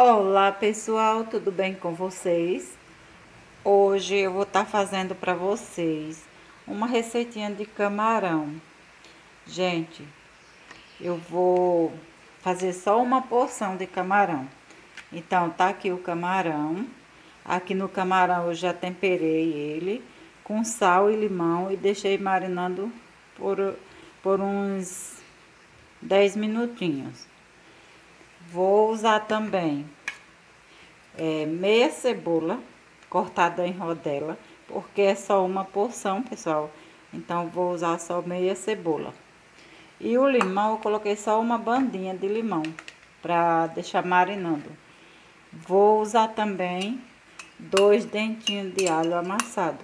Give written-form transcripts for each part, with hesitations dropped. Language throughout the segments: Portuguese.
Olá pessoal, tudo bem com vocês? Hoje eu vou estar fazendo para vocês uma receitinha de camarão. Gente, eu vou fazer só uma porção de camarão. Então tá aqui o camarão. Aqui no camarão eu já temperei ele com sal e limão e deixei marinando por uns 10 minutinhos. Vou usar também meia cebola cortada em rodela, porque é só uma porção, pessoal. Então vou usar só meia cebola. E o limão eu coloquei só uma bandinha de limão para deixar marinando. Vou usar também 2 dentinhos de alho amassado.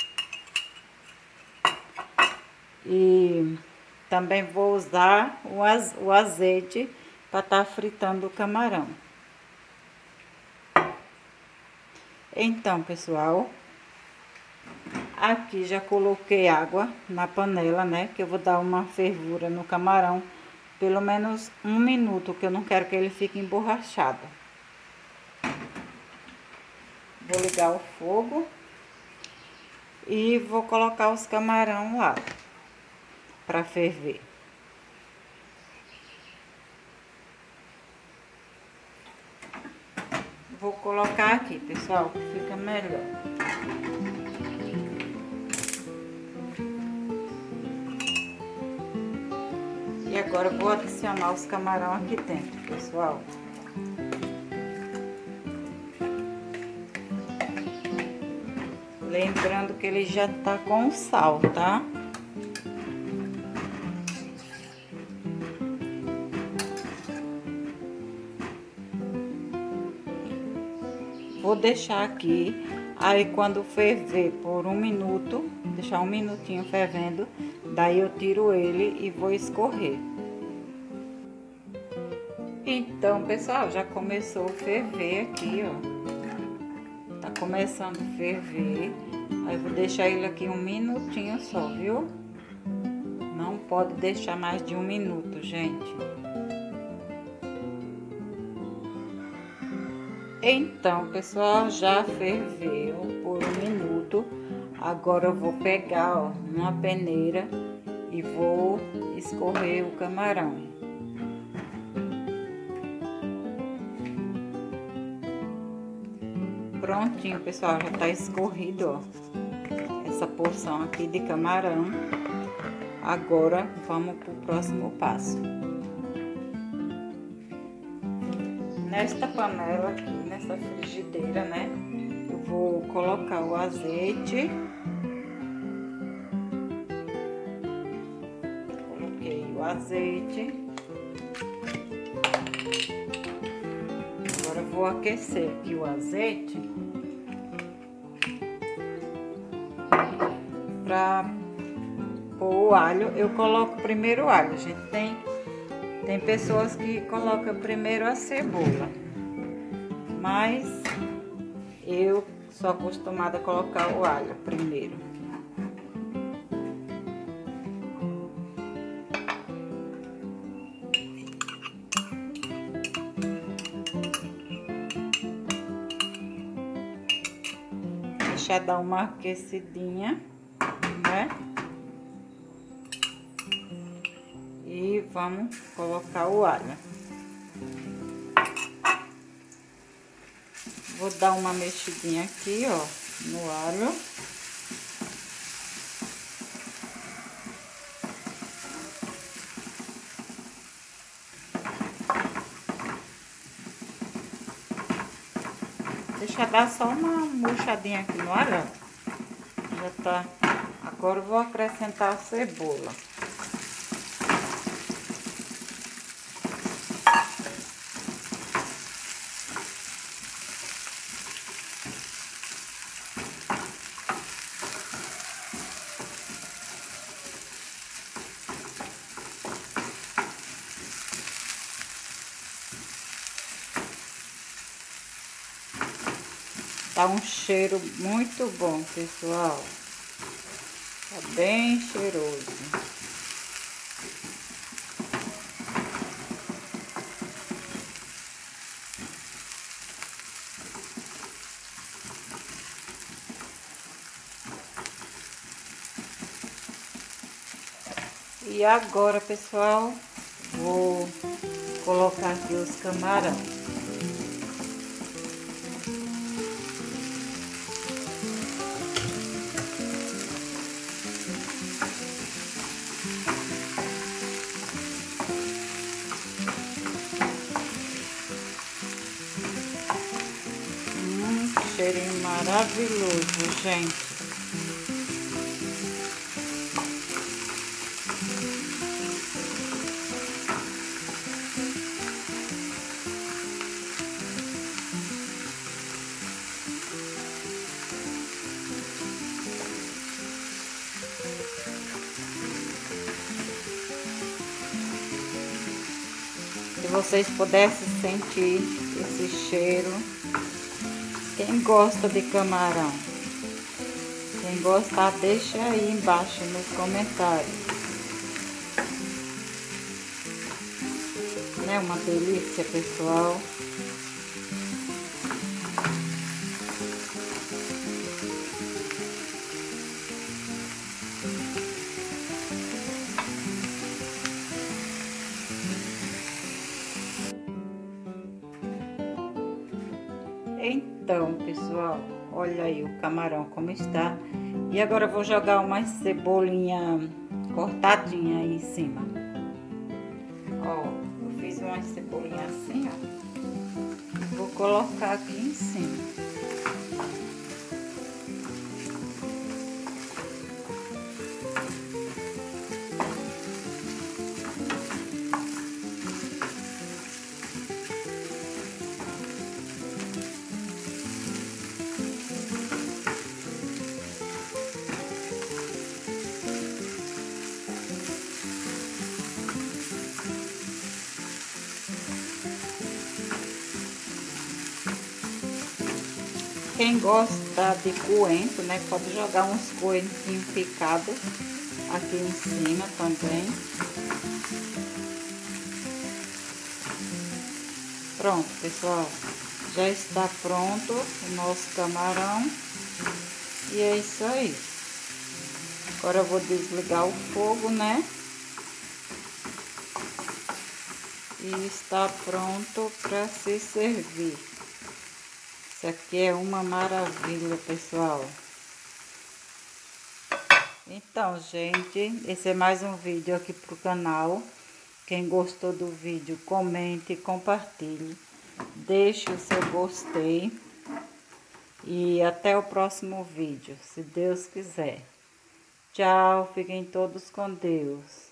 E também vou usar o azeite para estar fritando o camarão. Então, pessoal, aqui já coloquei água na panela, né? Que eu vou dar uma fervura no camarão, pelo menos 1 minuto, que eu não quero que ele fique emborrachado. Vou ligar o fogo e vou colocar os camarão lá para ferver. Vou colocar aqui, pessoal, que fica melhor. E agora eu vou adicionar os camarão aqui dentro, pessoal. Lembrando que ele já tá com sal, tá? Vou deixar aqui, aí quando ferver por 1 minuto, deixar 1 minutinho fervendo, daí eu tiro ele e vou escorrer. Então, pessoal, já começou a ferver aqui, ó. Tá começando a ferver, aí vou deixar ele aqui 1 minutinho só, viu? Não pode deixar mais de 1 minuto, gente. Então, pessoal, já ferveu por 1 minuto. Agora eu vou pegar, ó, uma peneira e vou escorrer o camarão. Prontinho, pessoal, já tá escorrido, ó, essa porção aqui de camarão. Agora vamos pro próximo passo. Nesta panela aqui, nessa frigideira, né, eu vou colocar o azeite. Coloquei o azeite. Agora eu vou aquecer aqui o azeite para pôr o alho. Eu coloco primeiro o alho, gente. Tem pessoas que colocam primeiro a cebola, mas eu sou acostumada a colocar o alho primeiro. Deixar dar uma aquecidinha, né? E vamos colocar o alho. Vou dar uma mexidinha aqui, ó, no alho. Deixa dar só uma murchadinha aqui no alho, ó. Já tá. Agora eu vou acrescentar a cebola. Tá um cheiro muito bom, pessoal. Tá bem cheiroso. E agora, pessoal, vou colocar aqui os camarão. Cheirinho maravilhoso, gente. Se vocês pudessem sentir esse cheiro, quem gosta de camarão? Quem gostar, deixa aí embaixo nos comentários. Não é uma delícia, pessoal? Então, pessoal, olha aí o camarão como está. E agora eu vou jogar uma cebolinha cortadinha aí em cima. Ó, eu fiz uma cebolinha assim, ó. E vou colocar aqui em cima. Quem gosta de coentro, né, pode jogar uns coentrinhos picados aqui em cima também. Pronto, pessoal, já está pronto o nosso camarão e é isso aí. Agora eu vou desligar o fogo, né? E está pronto para se servir. Isso aqui é uma maravilha, pessoal. Então, gente, esse é mais um vídeo aqui pro canal. Quem gostou do vídeo, comente, compartilhe. Deixe o seu gostei. E até o próximo vídeo, se Deus quiser. Tchau, fiquem todos com Deus.